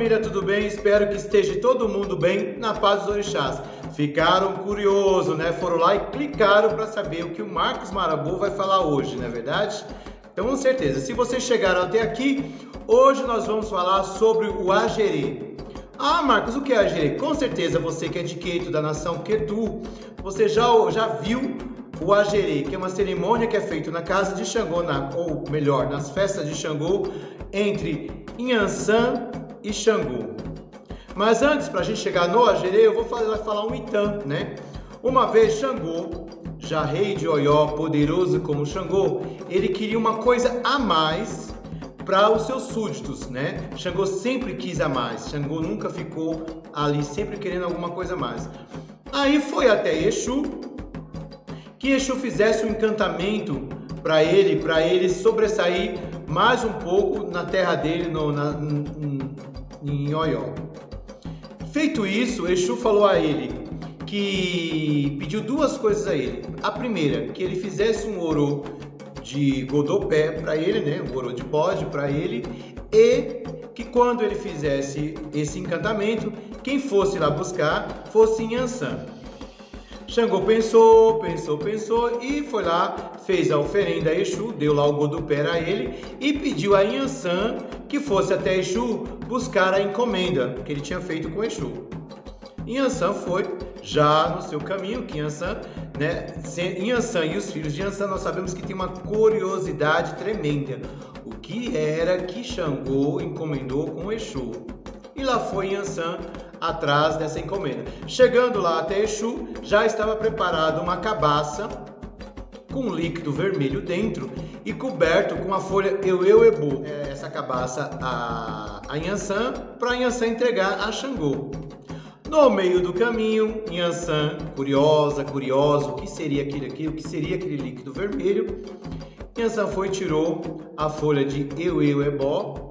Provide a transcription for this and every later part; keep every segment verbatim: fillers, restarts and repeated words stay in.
família, tudo bem? Espero que esteja todo mundo bem, na paz dos orixás. Ficaram curiosos, né? Foram lá e clicaram para saber o que o Marcos Marabô vai falar hoje, não é verdade? Então, com certeza, se vocês chegaram até aqui, hoje nós vamos falar sobre o Agerê. Ah, Marcos, o que é Agerê? Com certeza você que é de Queto, da nação Quetu, você já, já viu o Agerê, que é uma cerimônia que é feita na casa de Xangô, na, ou melhor, nas festas de Xangô, entre Inhansã e Xangô. Mas antes, para a gente chegar no Agerê, eu vou falar, falar um Itã, né? Uma vez Xangô, já rei de Oió, poderoso como Xangô, ele queria uma coisa a mais para os seus súditos, né? Xangô sempre quis a mais, Xangô nunca ficou ali, sempre querendo alguma coisa a mais. Aí foi até Exu, que Exu fizesse um encantamento para ele, para ele sobressair mais um pouco na terra dele, no, na, em, em Oió. Feito isso, Exu falou a ele que pediu duas coisas a ele. A primeira, que ele fizesse um orô de godopé para ele, né, um orô de bode para ele, e que quando ele fizesse esse encantamento, quem fosse lá buscar fosse Inhansã. Xangô pensou, pensou, pensou e foi lá, fez a oferenda a Exu, deu lá o godopé a ele e pediu a Inhansã que fosse até Exu buscar a encomenda que ele tinha feito com Exu. Inhansã foi já no seu caminho, que Inhansã, né, Inhansã e os filhos de Inhansã, nós sabemos que tem uma curiosidade tremenda. O que era que Xangô encomendou com Exu? E lá foi Inhansã atrás dessa encomenda. Chegando lá até Exu, já estava preparada uma cabaça com um líquido vermelho dentro e coberto com a folha Eueuebu. Essa cabaça a, a Inhansã, para Inhansã entregar a Xangô. No meio do caminho, Inhansã, curiosa, curioso, o que seria aquilo aqui, o que seria aquele líquido vermelho, Inhansã foi e tirou a folha de Eueuebó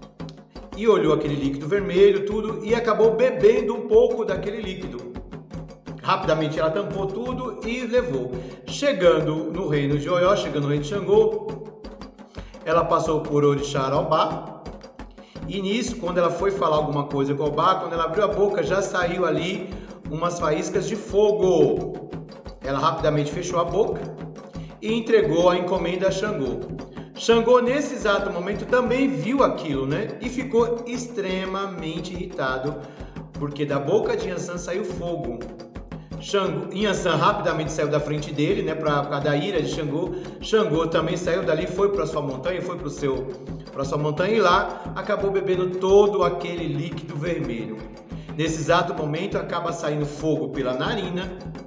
e olhou aquele líquido vermelho, tudo, e acabou bebendo um pouco daquele líquido. Rapidamente ela tampou tudo e levou. Chegando no reino de Oió, chegando no reino de Xangô, ela passou por Orixá Araubá, e nisso, quando ela foi falar alguma coisa com o Obá, quando ela abriu a boca, já saiu ali umas faíscas de fogo. Ela rapidamente fechou a boca e entregou a encomenda a Xangô. Xangô, nesse exato momento, também viu aquilo, né? E ficou extremamente irritado, porque da boca de Inhansã saiu fogo. Xangô, Inhansã rapidamente saiu da frente dele, né? Para da ira de Xangô. Xangô também saiu dali, foi para sua montanha, foi para o seu, para sua montanha e lá acabou bebendo todo aquele líquido vermelho. Nesse exato momento, acaba saindo fogo pela narina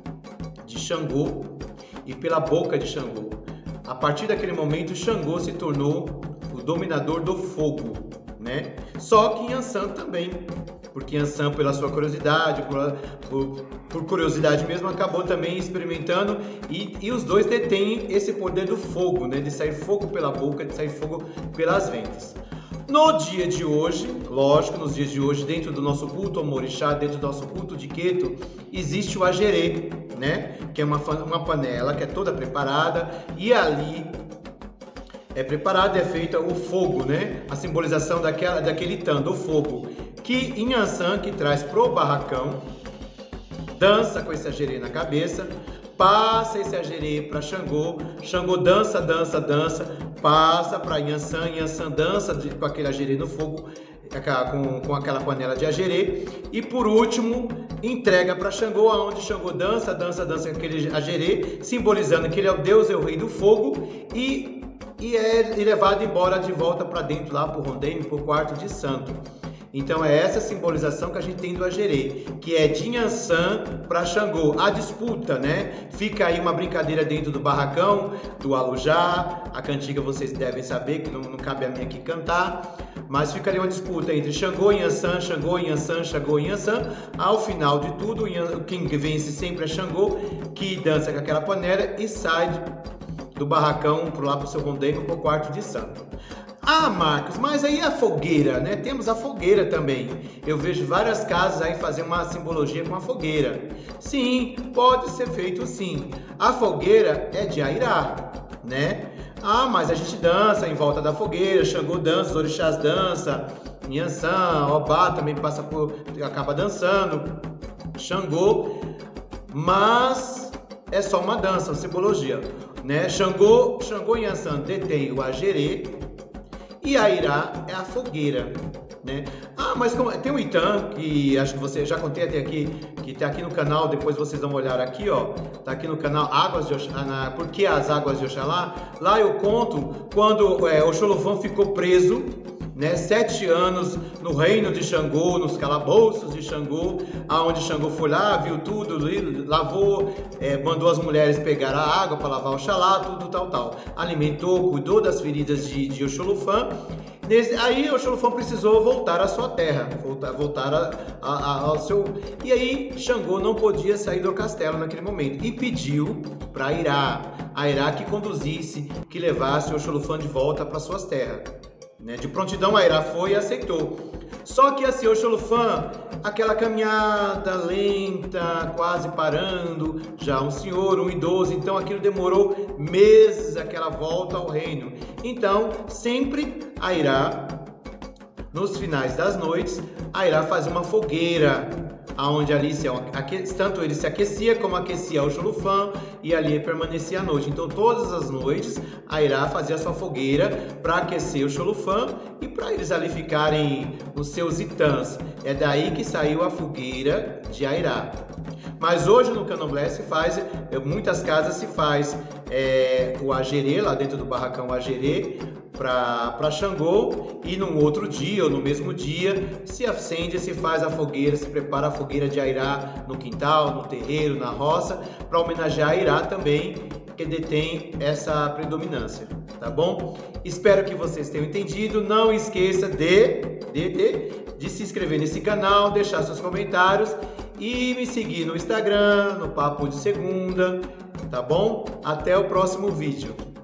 de Xangô e pela boca de Xangô. A partir daquele momento, Xangô se tornou o dominador do fogo, né? Só que Inhansã também, porque Inhansã, pela sua curiosidade, por, por, por curiosidade mesmo, acabou também experimentando e, e os dois detêm esse poder do fogo, né? De sair fogo pela boca, de sair fogo pelas ventas. No dia de hoje, lógico, nos dias de hoje, dentro do nosso culto ao Morixá, dentro do nosso culto de Queto, existe o Agerê, né? Que é uma, uma panela que é toda preparada e ali é preparado, é feita o fogo, né? A simbolização daquela, daquele Itã, do fogo, que Inhansã, que traz pro barracão, dança com esse Agerê na cabeça, passa esse Agerê para Xangô, Xangô dança, dança, dança, passa para Inhansã, Inhansã dança de, com aquele Agerê no fogo, com, com aquela panela de Agerê, e por último entrega para Xangô, aonde Xangô dança, dança, dança com aquele Agerê, simbolizando que ele é o Deus, é o Rei do Fogo, e, e é levado embora de volta para dentro, lá para o Rondeime, para o quarto de santo. Então é essa simbolização que a gente tem do Agerê, que é de Inhansã para Xangô. A disputa, né? Fica aí uma brincadeira dentro do barracão, do Alujá. A cantiga vocês devem saber, que não, não cabe a mim aqui cantar. Mas fica ali uma disputa entre Xangô e Inhansã, Xangô e Inhansã, Xangô e Inhansã. Ao final de tudo, quem vence sempre é Xangô, que dança com aquela panela e sai do barracão para lá para o seu rondeiro, para o quarto de santo. Ah, Marcos, mas aí a fogueira, né? Temos a fogueira também. Eu vejo várias casas aí fazer uma simbologia com a fogueira. Sim, pode ser feito sim. A fogueira é de Airá, né? Ah, mas a gente dança em volta da fogueira, Xangô dança, os orixás dançam, Yansan, Obá também passa por, acaba dançando, Xangô, mas é só uma dança, uma simbologia, né? Xangô, Xangô e Yansan detém o agerê e Airá é a fogueira, né? Ah, mas como, tem o Itã, que acho que você já contei até aqui, que tá aqui no canal, depois vocês vão olhar aqui, ó, tá aqui no canal Águas de Oxalá, por que as Águas de Oxalá? Lá eu conto quando é, Oxolofã ficou preso, né, sete anos no reino de Xangô, nos calabouços de Xangô, aonde Xangô foi lá, viu tudo, lavou, é, mandou as mulheres pegar a água para lavar Oxalá, tudo tal, tal. Alimentou, cuidou das feridas de, de Oxolofã. Nesse, aí Oxolofã precisou voltar à sua terra, voltar, voltar a, a, a, ao seu... E aí Xangô não podia sair do castelo naquele momento e pediu para Airá, Airá que conduzisse, que levasse Oxolofã de volta para suas terras. Né? De prontidão Airá foi e aceitou. Só que assim, Oxolofã, aquela caminhada lenta, quase parando, já um senhor, um idoso, então aquilo demorou meses, aquela volta ao reino. Então, sempre Airá, nos finais das noites, Airá fazia uma fogueira, aonde ali se, tanto ele se aquecia como aquecia Oxolofã e ali permanecia a noite. Então todas as noites Airá fazia sua fogueira para aquecer Oxolofã e para eles ali ficarem nos seus itãs. É daí que saiu a fogueira de Airá. Mas hoje no Candomblé se faz, em muitas casas se faz é, o agerê, lá dentro do barracão agerê, para Xangô, e num outro dia ou no mesmo dia se acende, se faz a fogueira, se prepara a fogueira de Airá no quintal, no terreiro, na roça, para homenagear Airá também, que detém essa predominância, tá bom? Espero que vocês tenham entendido. Não esqueça de, de, de, de se inscrever nesse canal, deixar seus comentários e me seguir no Instagram, no Papo de Segunda, tá bom? Até o próximo vídeo.